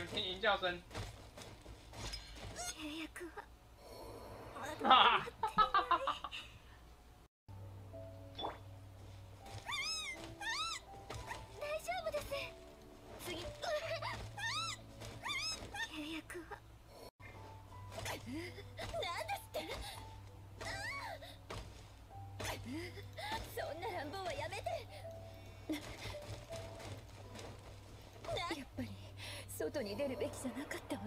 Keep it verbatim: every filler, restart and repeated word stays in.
听吟叫声。 契約は啊！ 大丈夫です。次。契約はなんですって。そんな乱暴はやめて。やっぱり外に出るべきじゃなかったわ。